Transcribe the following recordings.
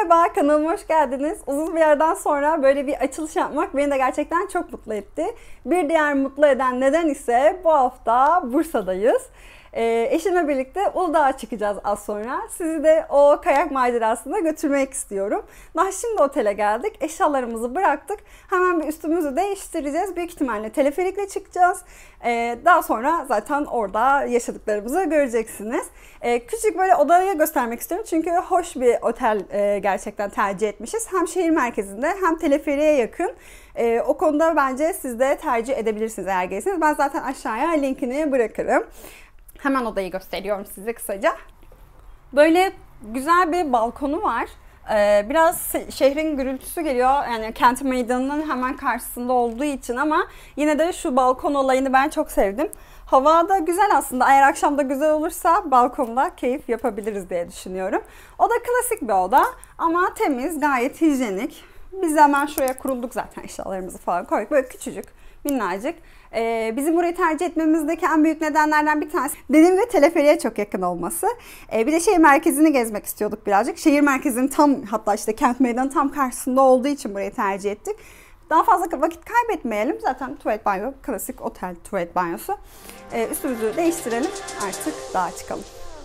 Merhaba, kanalıma hoş geldiniz. Uzun bir yerden sonra böyle bir açılış yapmak beni de gerçekten çok mutlu etti. Bir diğer mutlu eden neden ise bu hafta Bursa'dayız. Eşimle birlikte Uludağ'a çıkacağız az sonra. Sizi de o kayak macerasına götürmek istiyorum. Daha şimdi otele geldik. Eşyalarımızı bıraktık. Hemen bir üstümüzü değiştireceğiz. Büyük ihtimalle teleferikle çıkacağız. Daha sonra zaten orada yaşadıklarımızı göreceksiniz. Küçük böyle odayı göstermek istiyorum. Çünkü hoş bir otel gerçekten tercih etmişiz. Hem şehir merkezinde hem teleferiğe yakın. O konuda bence siz de tercih edebilirsiniz eğer gelirseniz. Ben zaten aşağıya linkini bırakırım. Hemen odayı gösteriyorum size kısaca. Böyle güzel bir balkonu var. Biraz şehrin gürültüsü geliyor. Yani kent meydanının hemen karşısında olduğu için ama yine de şu balkon olayını ben çok sevdim. Hava da güzel aslında. Eğer akşam da güzel olursa balkonda keyif yapabiliriz diye düşünüyorum. Oda klasik bir oda ama temiz, gayet hijyenik. Biz de hemen şuraya kurulduk zaten, eşyalarımızı falan koyduk. Böyle küçücük, minnacık. Bizim burayı tercih etmemizdeki en büyük nedenlerden bir tanesi dediğim gibi teleferiğe çok yakın olması. Bir de şehir merkezini gezmek istiyorduk birazcık. Şehir merkezinin tam, hatta işte kent meydanı tam karşısında olduğu için burayı tercih ettik. Daha fazla vakit kaybetmeyelim. Zaten tuvalet banyo, klasik otel tuvalet banyosu. Üstümüzü değiştirelim, artık dağa çıkalım.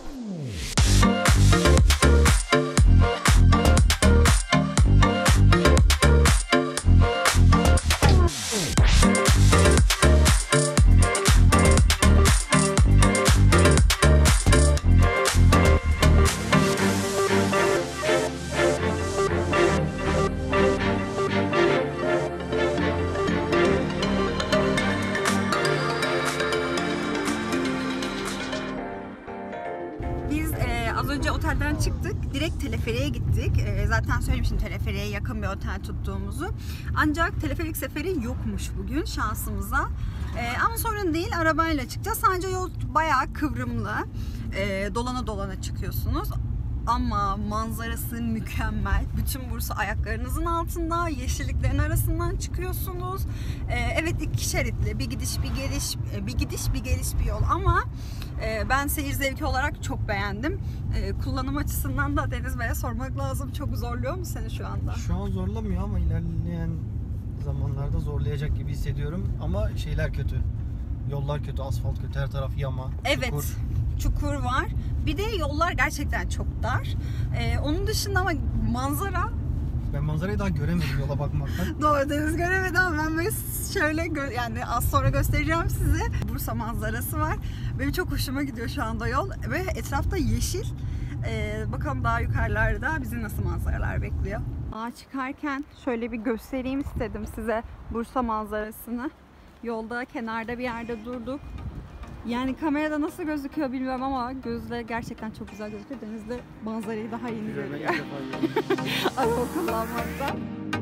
Az önce otelden çıktık. Direkt teleferiğe gittik. Zaten söylemiştim teleferiğe yakın bir otel tuttuğumuzu. Ancak teleferik seferi yokmuş bugün şansımıza. Ama sorun değil. Arabayla çıkacağız. Sadece yol bayağı kıvrımlı. Dolana dolana çıkıyorsunuz. Ama manzarası mükemmel. Bütün Bursa ayaklarınızın altında. Yeşilliklerin arasından çıkıyorsunuz. Evet, iki şeritli. Bir gidiş bir geliş bir yol ama ben seyir zevki olarak çok beğendim. Kullanım açısından da Deniz Bey'e sormak lazım. Çok zorluyor mu seni şu anda? Şu an zorlamıyor ama ilerleyen zamanlarda zorlayacak gibi hissediyorum. Ama şeyler kötü. Yollar kötü, asfalt kötü, her taraf yama, evet, çukur var. Bir de yollar gerçekten çok dar. Onun dışında ama manzara... Ben manzarayı daha göremedim yola bakmaktan. Doğru, Deniz göremedi ama ben böyle şöyle yani az sonra göstereceğim size. Bursa manzarası var. Benim çok hoşuma gidiyor şu anda yol. Ve etrafta yeşil. Bakalım daha yukarılarda bizi nasıl manzaralar bekliyor. Dağa çıkarken şöyle bir göstereyim istedim size Bursa manzarasını. Yolda kenarda bir yerde durduk. Yani kamerada nasıl gözüküyor bilmiyorum ama gözle gerçekten çok güzel gözüküyor. Denizde manzarayı daha yeni görüyor. Araba kullanmakta.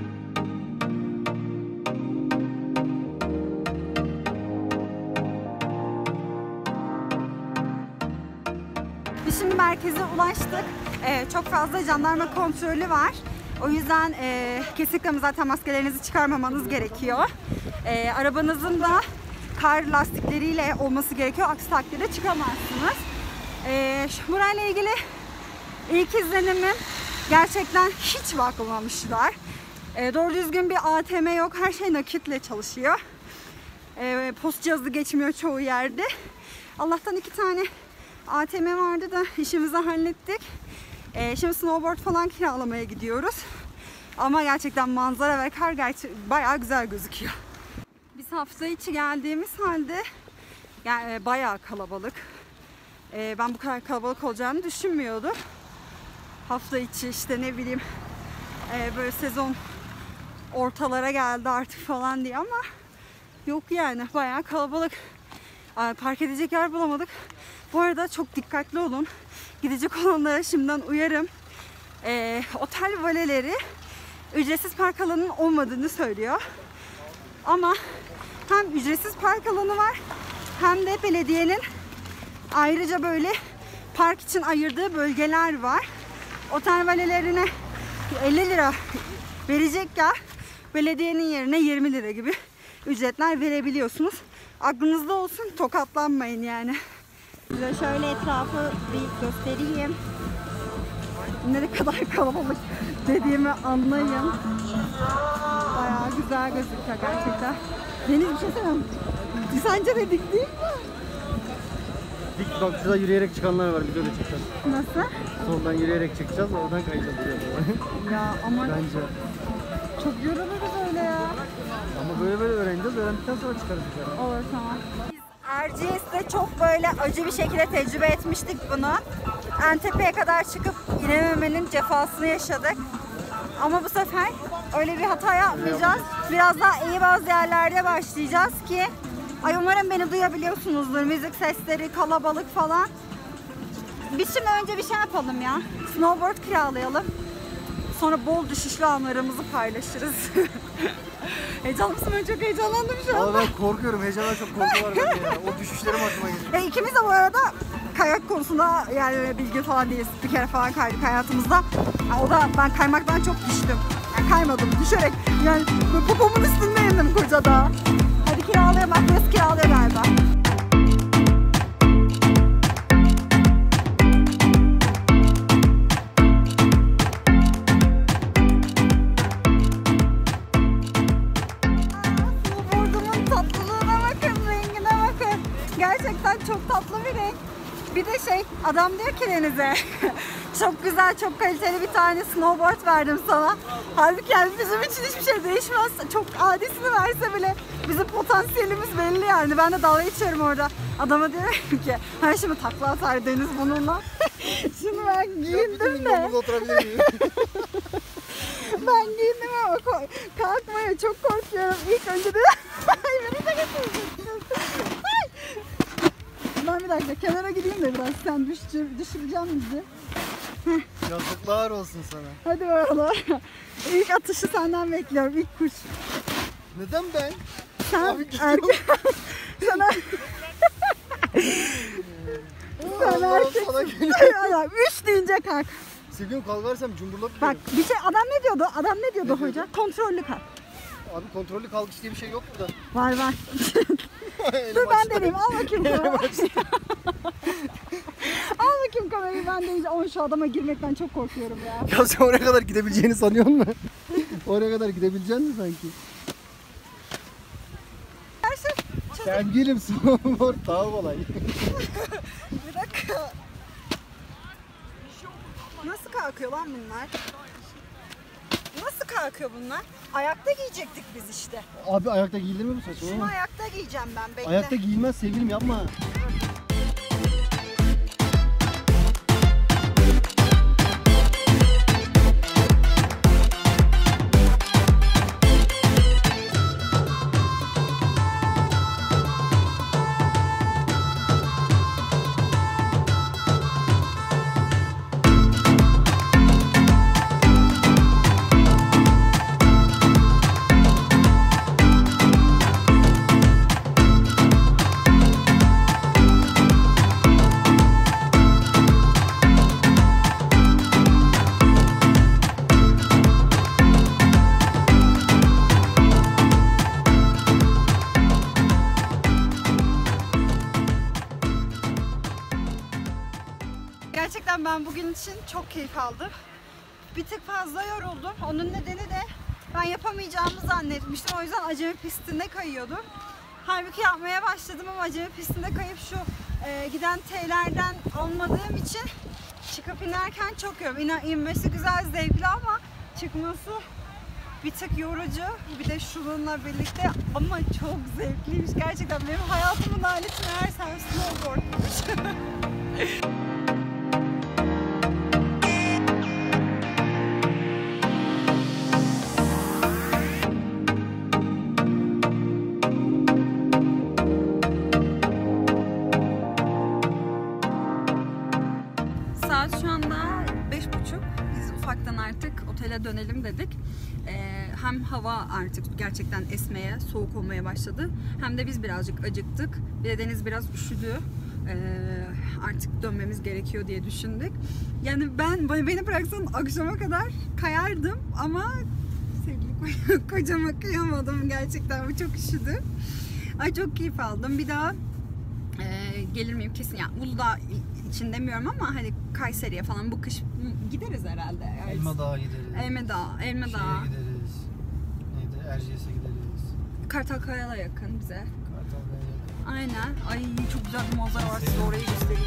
Biz şimdi merkeze ulaştık. Çok fazla jandarma kontrolü var. O yüzden kesinlikle zaten maskelerinizi çıkarmamanız gerekiyor. Arabanızın da kar lastikleriyle olması gerekiyor. Aksi takdirde çıkamazsınız. Burayla ilgili ilk izlenimim, gerçekten hiç bakmamışlar. Doğru düzgün bir ATM yok. Her şey nakitle çalışıyor. Post cihazı geçmiyor çoğu yerde. Allah'tan 2 tane ATM vardı da işimizi hallettik. Şimdi snowboard falan kiralamaya gidiyoruz. Ama gerçekten manzara ve kar bayağı güzel gözüküyor. Biz hafta içi geldiğimiz halde yani bayağı kalabalık. Ben bu kadar kalabalık olacağını düşünmüyordum. Hafta içi işte ne bileyim böyle sezon ortalara geldi artık falan diye ama yok yani bayağı kalabalık. Park edecek yer bulamadık. Bu arada çok dikkatli olun. Gidecek olanlara şimdiden uyarım. Otel valeleri ücretsiz park alanının olmadığını söylüyor. Ama hem ücretsiz park alanı var hem de belediyenin ayrıca böyle park için ayırdığı bölgeler var. Otel valelerine 50 lira verecekken belediyenin yerine 20 lira gibi ücretler verebiliyorsunuz. Aklınızda olsun, tokatlanmayın yani. Size şöyle etrafı bir göstereyim. Ne kadar kalabalık. dediğimi anlayın. Bayağı güzel gözüküyor gerçekten. Deniz bir şey söyleyeyim. Sence de dik değil mi? Dik bak, şurada yürüyerek çıkanlar var, videoda çıkacağız. Nasıl? Soldan yürüyerek çıkacağız, oradan kayacağız. Ya ama Bence. çok yoruluruz öyle ya. Ama böyle öğreneceğiz, öğrendikten sonra çıkarız yukarı. Olur, tamam. Biz Erciyes'te çok böyle acı bir şekilde tecrübe etmiştik bunu. Entepe'ye kadar çıkıp inememenin cefasını yaşadık. Ama bu sefer öyle bir hata yapmayacağız. Biraz daha iyi bazı yerlerde başlayacağız ki ay umarım beni duyabiliyorsunuzdur. Müzik sesleri, kalabalık falan. Biz şimdi önce bir şey yapalım ya. Snowboard kiralayalım. Sonra bol düşüşlü anlarımızı paylaşırız. Heyecanlı mısın? Ben çok heyecanlandım şu an. Ama ben korkuyorum, heyecandan çok korku var bende ya. O düşüşlerim aklıma geliyor. İkimiz de bu arada kayak konusunda yani bilgi falan değiliz. Bir kere falan kaydık hayatımızda. Yani o da ben kaymaktan çok düştüm. Yani kaymadım, düşerek yani popomun üstünde indim koca dağa. Hadi kiralayalım, bak burası kiralıyor galiba. Snowboardumun tatlılığına bakın, rengine bakın. Gerçekten çok tatlı bir renk. Bir de adam diyor ki Deniz'e çok güzel, çok kaliteli bir tane snowboard verdim sana. Halbuki yani bizim için hiçbir şey değişmez. Çok adisini verse bile bizim potansiyelimiz belli yani. Ben de dalga geçiyorum orada. Adama diyorum ki hani şimdi takla atar Deniz bununla. Şimdi ben giyindim de. Burada oturabilir miyim? Ben giyindim ama kalkmaya çok korkuyorum. İlk önce de beni de götüreceksin. Ben bir dakika kenara gideyim de biraz sen düşüreceğim bizi. Yazıklar olsun sana. Hadi bakalım. İlk atışı senden bekliyorum. İlk kuş. Neden ben? Sen Abi erkek. Sana. Sen erkek. Sana geliyor. 3 deyince kalk. Sevgilim kalkarsam cumburlak Bak giderim. bir şey adam ne diyordu? Adam ne diyordu Ne hoca? Kontrollü kalk. Abi kontrollü kalkış diye bir şey yok burada. Var var. Elim Dur ben açtı. deneyeyim. Al bakayım kamerayı. Al bakayım kamerayı. Ben deneyeceğim. Ama şu adama girmekten çok korkuyorum ya. Ya sen oraya kadar gidebileceğini sanıyor musun? Oraya kadar gidebileceksin mi sanki? Sevgilim snowboard daha kolay. Bir dakika. Nasıl kalkıyor lan bunlar? Nasıl kalkıyor bunlar? Ayakta giyecektik biz işte. Abi ayakta giyilir mi bu saçma? Şunu ayakta giyeceğim ben, bekle. Ayakta giyilmez sevgilim, yapma. Gerçekten ben bugün için çok keyif aldım. Bir tık fazla yoruldum. Onun nedeni de ben yapamayacağımı zannetmiştim. O yüzden acemi pistinde kayıyordum. Halbuki yapmaya başladım ama acemi pistinde kayıp şu giden T'lerden almadığım için çıkıp inerken çok yoruldum. İnmesi güzel, zevkli ama çıkması bir tık yorucu. Bir de şununla birlikte ama çok zevkliymiş. Gerçekten benim hayatımın aleti meğersem snowboardmuş. Saat şu anda 5.30. Biz ufaktan artık otele dönelim dedik. Hem hava artık gerçekten esmeye, soğuk olmaya başladı. Hem de biz birazcık acıktık. Bir de Deniz biraz üşüdü. Artık dönmemiz gerekiyor diye düşündük. Yani beni bıraksan akşama kadar kayardım ama sevgili kocama kıyamadım gerçekten. Bu çok üşüdü. Ay çok keyif aldım. Bir daha gelir miyim kesin. Yani Uludağ için demiyorum ama hani Kayseri'ye falan bu kış gideriz herhalde. Evet. Elma Dağı gideriz. Elma Dağı. Şeye gideriz. Neydi? Erciyes'e gideriz. Kartalkaya'la yakın bize. Kartalkaya'ya yakın. Aynen. Ay çok güzel bir manzara var. Size orayı göstereyim.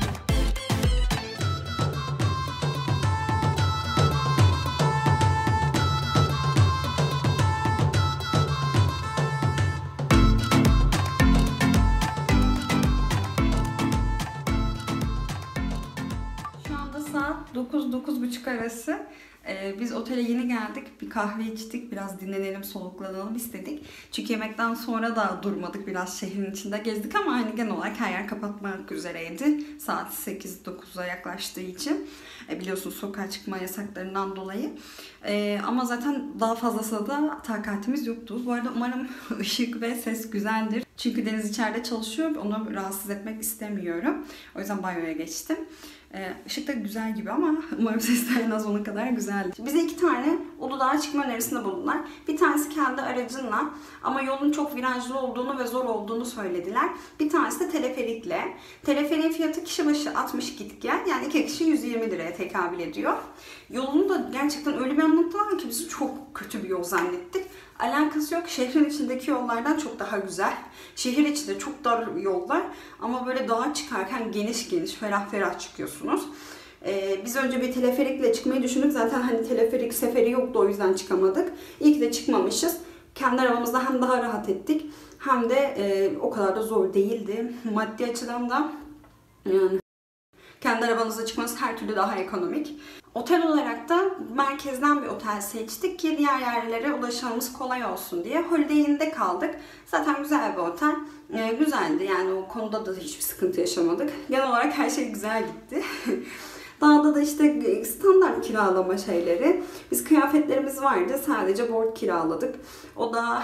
Şu anda saat 9-9:30 arası. Biz otele yeni geldik. Bir kahve içtik. Biraz dinlenelim, soluklanalım istedik. Çünkü yemekten sonra da durmadık. Biraz şehrin içinde gezdik ama hani genel olarak her yer kapatmak üzereydi. Saat 8-9'a yaklaştığı için. Biliyorsunuz sokağa çıkma yasaklarından dolayı. Ama zaten daha fazlasına da takatimiz yoktu. Bu arada umarım ışık ve ses güzeldir. Çünkü Deniz içeride çalışıyor. Onu rahatsız etmek istemiyorum. O yüzden banyoya geçtim. Işık da güzel gibi ama umarım ses de en az onun kadar güzeldir. Bize 2 tane Uludağ'a çıkma önerisinde bulundular. Bir tanesi kendi aracınla ama yolun çok virajlı olduğunu ve zor olduğunu söylediler. Bir tanesi de teleferikle. Teleferiğin fiyatı kişi başı 60 git gel. Yani 2 kişi 120 liraya tekabül ediyor. Yolunu da gerçekten öyle bir anlattılar ki biz çok kötü bir yol zannettik. Alakası yok. Şehrin içindeki yollardan çok daha güzel. Şehir içinde çok dar yollar ama böyle dağa çıkarken geniş geniş, ferah ferah çıkıyorsunuz. Biz önce bir teleferikle çıkmayı düşündük. Zaten hani teleferik seferi yoktu, o yüzden çıkamadık. İyi ki de çıkmamışız. Kendi arabamızda hem daha rahat ettik hem de o kadar da zor değildi. Maddi açıdan da yani kendi arabanızla çıkmanız her türlü daha ekonomik. Otel olarak da merkezden bir otel seçtik ki diğer yerlere ulaşmamız kolay olsun diye. Holiday Inn'de kaldık. Zaten güzel bir otel. Güzeldi yani o konuda da hiçbir sıkıntı yaşamadık. Genel olarak her şey güzel gitti. Dağda da işte standart kiralama şeyleri. Biz kıyafetlerimiz vardı. Sadece board kiraladık. O da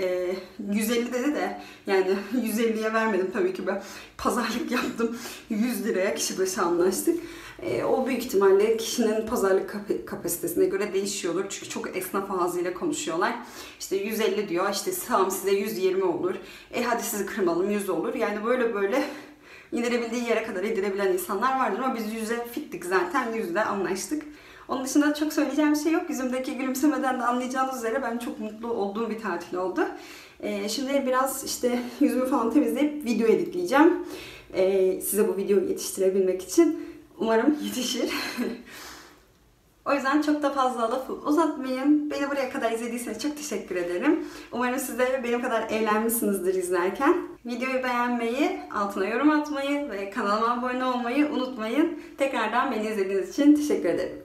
150 dedi de yani 150'ye vermedim tabii ki ben. Pazarlık yaptım. 100 liraya kişi başı anlaştık. O büyük ihtimalle kişinin pazarlık kapasitesine göre değişiyordur. Çünkü çok esnaf ağzıyla konuşuyorlar. İşte 150 diyor. İşte tamam size 120 olur. Hadi sizi kırmalım 100 olur. Yani böyle indirebildiği yere kadar indirebilen insanlar vardır ama biz 100'e fittik zaten, 100'de anlaştık. Onun dışında çok söyleyeceğim bir şey yok. Yüzümdeki gülümsemeden de anlayacağınız üzere ben çok mutlu olduğum bir tatil oldu. Şimdi biraz işte yüzümü falan temizleyip video editleyeceğim. Size bu videoyu yetiştirebilmek için. Umarım yetişir. O yüzden çok da fazla lafı uzatmayayım. Beni buraya kadar izlediyseniz çok teşekkür ederim. Umarım siz de benim kadar eğlenmişsinizdir izlerken. Videoyu beğenmeyi, altına yorum atmayı ve kanalıma abone olmayı unutmayın. Tekrardan beni izlediğiniz için teşekkür ederim.